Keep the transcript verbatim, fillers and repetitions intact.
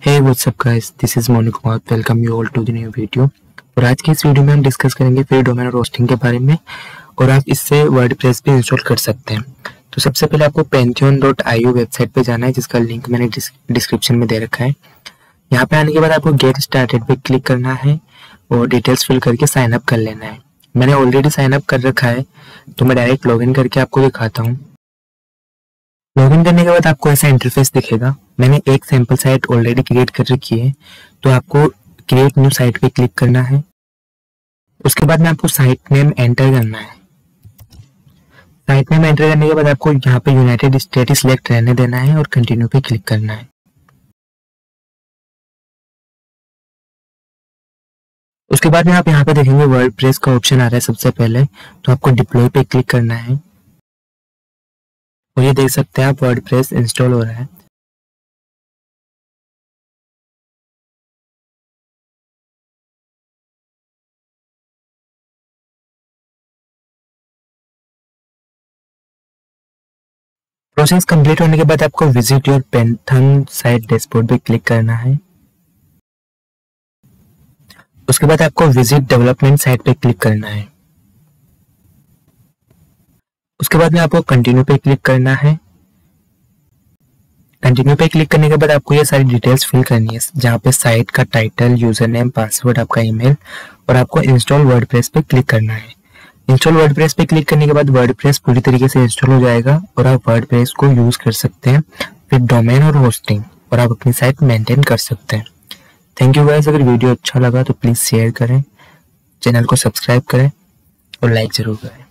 Hey what's up guys, this is Monu Kumar. Welcome you all to the new video. और आज की इस video में हम डिस्कस करेंगे फ्री डोमेन और होस्टिंग के बारे में, और आप इससे वर्डप्रेस भी इंस्टॉल कर सकते हैं। तो सबसे पहले आपको Pantheon dot I O website पे जाना है, जिसका लिंक मैंने डिस्क्रिप्शन में दे रखा है। यहाँ पे आने के बाद आपको गेट स्टार्टेड पे क्लिक करना है और डिटेल्स फिल करके साइन अप कर लेना है। मैंने ऑलरेडी साइन अप कर रखा है, तो मैं डायरेक्ट लॉगिन करके आपको दिखाता हूँ। लॉगिन करने के बाद आपको ऐसा इंटरफेस दिखेगा। मैंने एक सैंपल साइट ऑलरेडी क्रिएट कर रखी है, तो आपको क्रिएट न्यू साइट पे क्लिक करना है। उसके बाद में आपको साइट नेम एंटर करना है। साइट नेम एंटर करने के बाद आपको यहाँ पे यूनाइटेड स्टेट सिलेक्ट रहने देना है और कंटिन्यू पे क्लिक करना है। उसके बाद में आप यहाँ पे देखेंगे वर्डप्रेस का ऑप्शन आ रहा है सबसे पहले, तो आपको डिप्लॉय पे क्लिक करना है और ये देख सकते हैं आप वर्डप्रेस इंस्टॉल हो रहा है। प्रोसेस कंप्लीट होने के बाद आपको visit your Pantheon site dashboard पे क्लिक करना है। उसके बाद आपको विजिट डेवलपमेंट साइट पे क्लिक करना है। उसके बाद में आपको कंटिन्यू पे क्लिक करना है। कंटिन्यू पे क्लिक करने के बाद आपको ये सारी डिटेल्स फिल करनी है, जहाँ पे साइट का टाइटल, यूजर नेम, पासवर्ड, आपका ईमेल, और आपको इंस्टॉल वर्डप्रेस पे क्लिक करना है। इंस्टॉल वर्डप्रेस पे क्लिक करने के बाद वर्डप्रेस पूरी तरीके से इंस्टॉल हो जाएगा और आप वर्डप्रेस को यूज कर सकते हैं विद डोमेन और होस्टिंग, और आप अपनी साइट मेंटेन कर सकते हैं। Thank you guys. अगर वीडियो अच्छा लगा तो प्लीज शेयर करें, चैनल को सब्सक्राइब करें और लाइक जरूर करें।